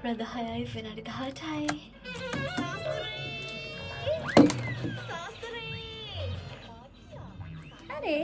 රද 6යි විනාඩි 18යි. හරි.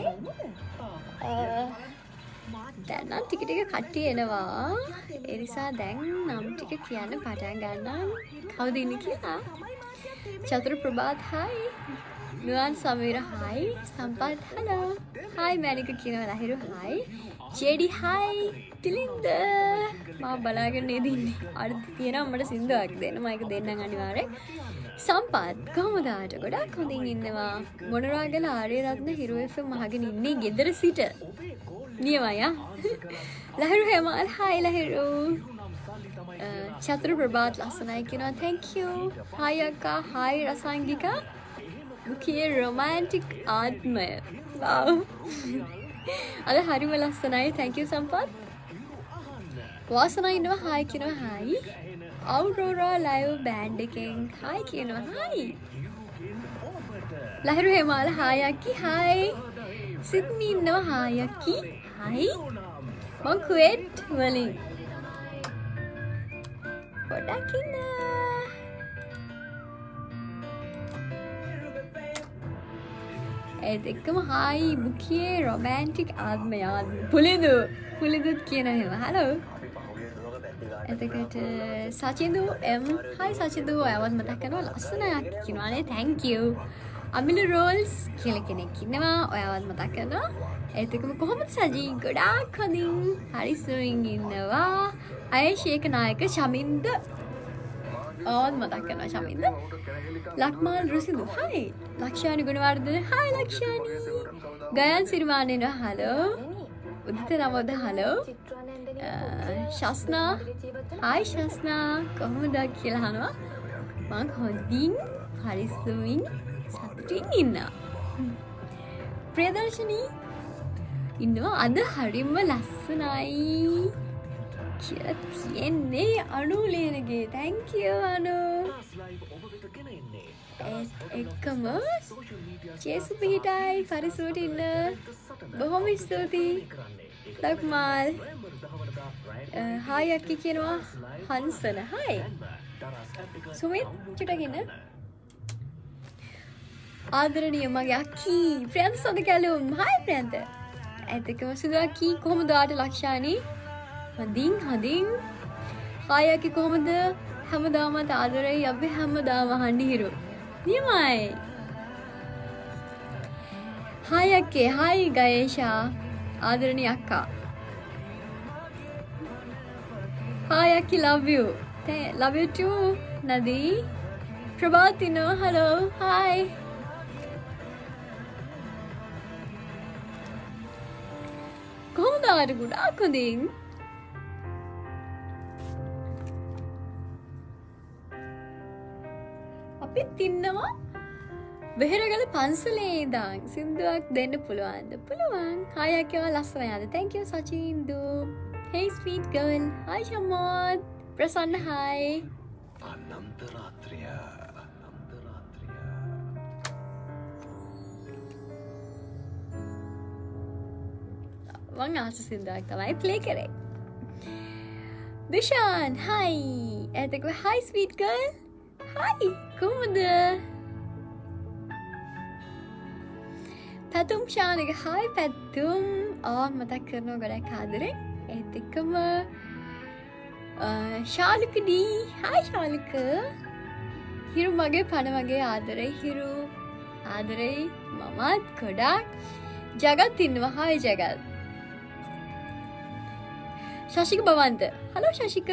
දැන් නම් ටික ටික කට්ටිය එනවා. ඒ නිසා දැන් නම් ටික කියන්න පටන් ගන්නම්. කවුද ඉන්නේ කියලා? චතුර ප්‍රභාත් හයි. නුවන් සමීර හයි. සම්පත් හලෝ. හයි මැනික කියනවා ලහිරු හයි. ජෙඩි හයි. තිලින්ද මම බලාගෙන නේද ඉන්නේ. අර තියෙනවා මට සින්දුවක් දෙන්න. මම ඒක දෙන්නම් අනිවාර්යෙන්. සම්පත් කොහමද ආට ගොඩක් හොඳින් ඉන්නවා. මොනරාගල ආර්යරත්න හිරු FM අහගෙන ඉන්නේ ගෙදර සිට. නියමයි ආ. ලහිරු හේමල් හයි ලහිරු. චතුර ප්‍රභාත් ලස්සනයි කියනවා thank you. හයි අක්කා හයි රසංගිකා. මුඛයේ romantic ආත්මය. wow. අද හරිම ලස්සනයි thank you සම්පත්. වාසනා ඉන්නවා හයි කියනවා හයි. Aurora live band එකෙන් හයි කියනවා හයි. ලහිරු හේමල් හයි අක්කි හයි. සිඩ්නි ඉන්නවා හයි අක්කි හයි. මං කුවේට් වලින් පොඩක් ඉන්න. ඒත් එක්කම හයි මුඛයේ romantic ආත්මය. පුලිදුත් කියනවා එහෙම. හලෝ. එතකොට සචින්දු M හයි සචින්දු ඔයාවත් මතක් කරනවා ලස්සනක් කියනවානේ thank you. අමිල රෝල්ස් කියලා කෙනෙක් ඉන්නවා ඔයාවත් මතක් කරනවා. ඒත් එක්කම කොහොමද සජී ගොඩාක් හොඳින් හරි සුවින් ඉන්නවා. අයශේක නායක ශමින්ද ඔයාවත් මතක් කරනවා ශමින්ද. ලක්මාල් රුසිදු හයි. ලක්ෂානි ගුණවර්ධන හයි ලක්ෂානි. ගයන් සිරිමාන එනවා hello. Uditha Namoda hello. Shasna hi Shasna කොහොමද කියලා අහනවා. මං හොඳින් හරිස්සමින් සතුටින් ඉන්නවා. ප්‍රියදර්ශනී ඉන්නවා අද හරිම ලස්සනයි කියලා කියන්නේ අනු ලේනගේ thank you අනු. එක්කම චේසු පිහිටයි පරිසුවට ඉන්න බොහොම ස්තුතියි. ලක්මාල් හායි අක්කි කියනවා හංසන හයි. සුමිත් චුටක් ඉන්න. ආදරණීය මගේ අක්කි ප්‍රියන්ත සොඳ කැලුම් හයි ප්‍රියන්ත. ඇත්තකම සුදු අක්කි කොහොමද ආට ලක්ෂානි? හොඳින්. හායි අක්කි කොහොමද? හැමදාමත් ආදරෙයි අපි හැමදාම අහන්නේ හිරු. නියමයි. හායි අක්කේ හායි ගයේෂා ආදරණීය අක්කා. Hi Aki, love you. Love you too, Nadi. Prabhatino, hello. Hi. කොහොමද ආර ගොඩාක් හොඳින්? අපිත් ඉන්නවා බෙහෙරගල පන්සලේ ඉඳන් සින්දුවක් දෙන්න පුළුවන්ද? පුළුවන්. Hi Aki, ලස්සනයි අද. Thank you සචින්දු. Hey sweet girl. Hi Shamad. Prasanna hi. අනන්ත රාත්‍රිය. මං ආස සින්දුවක් තමයි ප්ලේ කරේ. Dushan hi. එතකොට hi sweet girl. Hi. කොහොමද? පැතුම් ශානික hi පැතුම්. මතක් කරනවා ගොඩක් ආදරෙන්. ඒත් එක්කම ශාලුක ඩී හයි ශාලුක. හිරු මගේ පණ වගේ ආදරෙයි හිරු. ආදරෙයි මමත් ගොඩක්. ජගත් ඉන්නවා හයි ජගත්. ශශික බවන්ත හලෝ ශශික.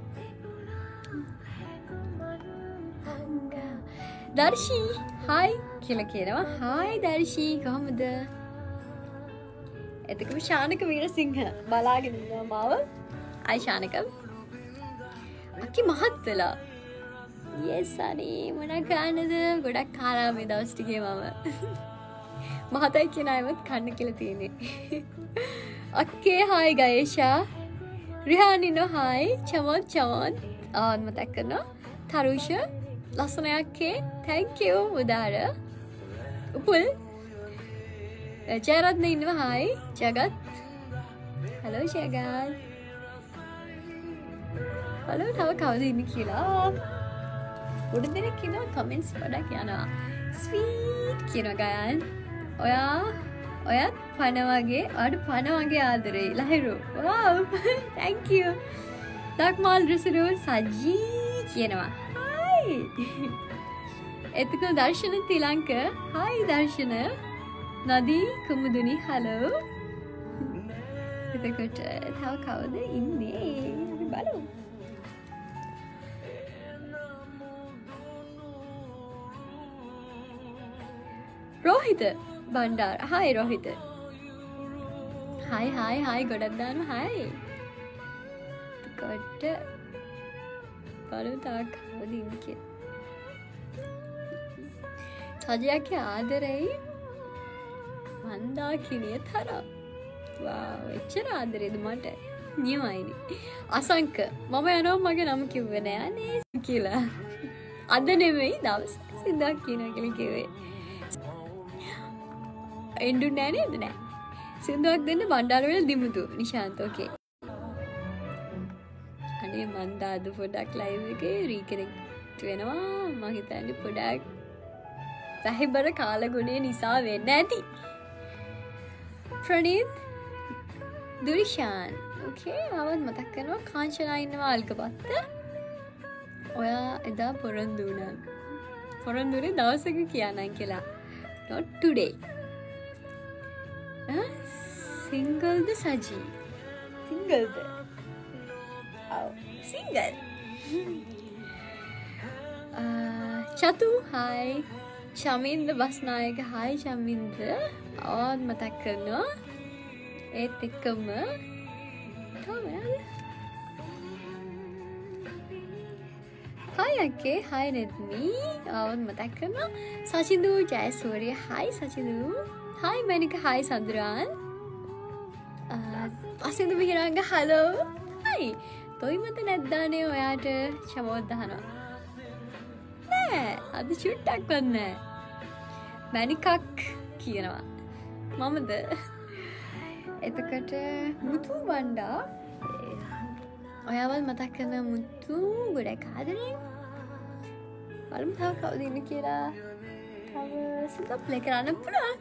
දර්ශී හයි කියලා කියනවා. හයි දර්ශී කොහොමද? එතකම ශානක වීරසිංහ බලාගෙන ඉන්නවා මාව. අයි ශානක. අක්කි මහත් වෙලා. yes අනේ මොන කරන්නද? ගොඩක් කාලා මේ දවස් ටිකේ මම. මහතයි කියන අයවත් කන්න කියලා තියෙන්නේ. අක්කේ හායි ගයේෂා. රිහාන් ඉන්නවා හායි. චමොත් මතක් කරනවා. තරුෂ ලස්සනයි අක්කේ. thank you උදාර. උපුල් ජයරත්න ඉන්නවා hi. Jagath hello Jagath. Hello තව කවුද ඉන්නේ කියලා උඩ දෙනෙක් කියනවා කමෙන්ට්ස් ගොඩක් යනවා ස්වීට් කියනවා ගයන් ඔයත් පණ වගේ ආදරේ ලහිරු wow thank you දක්මාල් රිසරු සජී කියනවා hi එතකොට දර්ශන තිලංක hi දර්ශන නදී කුමුදුනි හලෝ එතකොට තව කවුද ඉන්නේ බලමු रोहित भंडार हाय रोहित हाय हाय हाय ගොඩක් දානවා हाय කොට බලමු තාක් කවුද ඉන්නේ කියලා සජයාගේ ආදරෙයි මන්දාකිනිය තරම් වාව් එච්චර ආදරේද මට නියමයිනේ අසංක මම යනවා මගේ නම කිව්වේ නෑ නේ කියලා අද නෙමෙයි දවස් සින්දා කියනවා කියලා කිව්වේ එන්ඩු නෑ නේද නෑ සින්දුවක් දෙන්න බණ්ඩාරවල දිමුතු නිශාන්ත ඕකේ අනේ මන්ද අද පොඩක් ලයිව් එකේ රීකනෙක්ට් වෙනවා මම හිතන්නේ පොඩක් සහිබර කාලගුණය නිසා වෙන්න ඇති ප්‍රනීත් දුරිෂාන් ඕකේ ආවත් මතක් කරනවා කාංචනා ඉන්නවා අල්කපත්ත ඔයා එදා පොරොන්දුනේ දවසක කියනන් කියලා not today සිංගල්ද සජී සිංගල්ද single Chathu hi Chaminda Basnayake hi Chaminda ආවත් මතක් කරනවා ඒත් එක්කම හයි අක්කේ හයි නෙත්මී ආවත් මතක් කරනවා සචිදු ජයසූරිය හයි සචිදු හයි මැනික හයි සඳරාන් අසිදු විහිරංග හලෝ හයි තොයිමත නැද්දානේ ඔයාට චමෝද්දහනවා නෑ අද චුට්ටක් වන්න මැනිකක් කියනවා මමද එතකට මුතු බණ්ඩා ඔයාවල් මතක් කරන මුතු ගොඩක් ආදරෙන් බලමු තව කවුද ඉන්නේ කියලා තව සිත ප්ලේ කරන්න පුළුවන්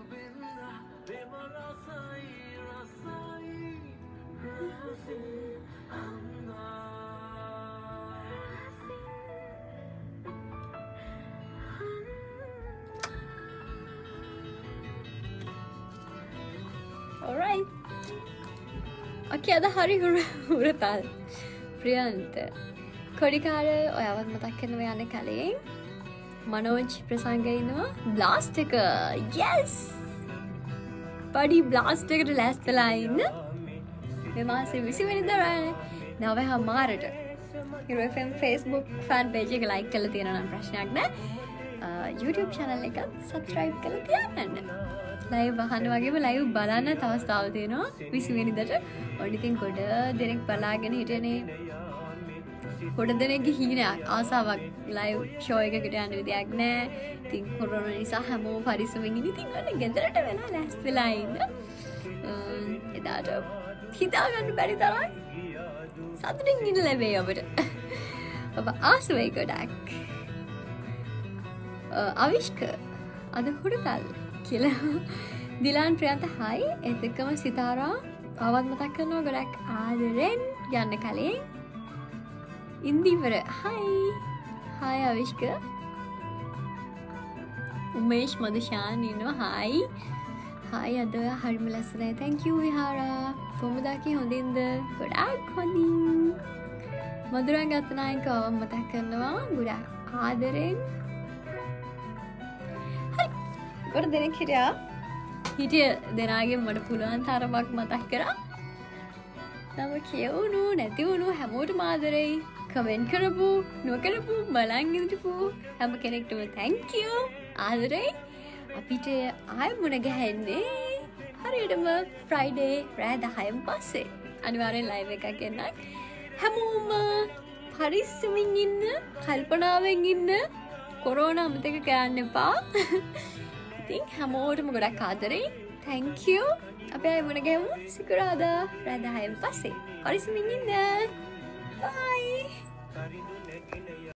alright okay අද හරි හුරතල් ප්‍රියන්ත කොඩිකාර ඔයාවත් මතක් කරනවා යන්නේ කලින් මනෝජ් ප්‍රසංග ඉන්නවා බ්ලාස්ට් එක yes පඩි බ්ලාස්ට් එකට ලෑස්තිලා ඉන්න මේ මාසේ 20 වෙනිදා 9:00 Hero FM Facebook fan page එක like කරලා තියෙනවා නම් ප්‍රශ්නයක් නැහැ YouTube channel එක subscribe කරලා තියාගන්න live අහන්න වගේම live බලන්න තවස්තාව තියෙනවා 20 වෙනිදාට ඔන්න ඉතින් ගොඩ දෙනෙක් බලාගෙන හිටියනේ ගොඩ දෙනෙක්ගේ හීනයක් ආසාවක් live show එකකට යන්න විදියක් නැහැ ඉතින් කොරෝනා නිසා හැමෝම පරිස්සමෙන් ඉන්න ඉතින් ඔන්න ගෙදරට වෙලා ලෑස්ති වෙලා ඉන්න එදාට හිතා ගන්න බැරි තරම් සතුටින් ඉන්න ලැබෙයි අපිට ඔබ ආස වෙයි ගොඩක් අවිෂ්ක අද හුරතල් කියලා දිලාන් ප්‍රියන්ත හයි එතකම සිතාරා ආවත් මතක් කරනවා ගොඩක් ආදරෙන් යන්න කලින් ඉන්දිවර හයි අවිෂ්ක උමේෂ් මදුෂාන් ඉන්නවා හයි අද හරිම ලස්සනයි thank you විහාරා කොමුදාකි හොඳින්ද ගොඩක් හොඳින් මధుරන් ගත්තනායක ආව මතක් කරනවා ගොඩක් ආදරෙන් ගොඩ දෙනෙක් හිටිය දෙනාගේ මට පුළුවන් තරමක් මතක් කරා නම කියවුණු නැතිවුණු හැමෝටම ආදරෙයි කමෙන්ට් කරපු නොකරපු බලන් ඉඳපු හැම කෙනෙක්ටම thank you ආදරෙයි අපිට ආය මුණ ගැහෙන්නේ හරියටම Friday රෑ 10න් පස්සේ අනිවාර්යෙන් live එකක් එන්නක් හැමෝම පරිස්සමින් ඉන්න කල්පනාවෙන් ඉන්න කොරෝනා අමතක කරන්න එපා ඉතින් හැමෝටම ගොඩක් ආදරෙයි thank you අපි ආය මුණ ගැහමු සිකුරාදා රෑ 10න් පස්සේ පරිස්සමින් ඉන්න bye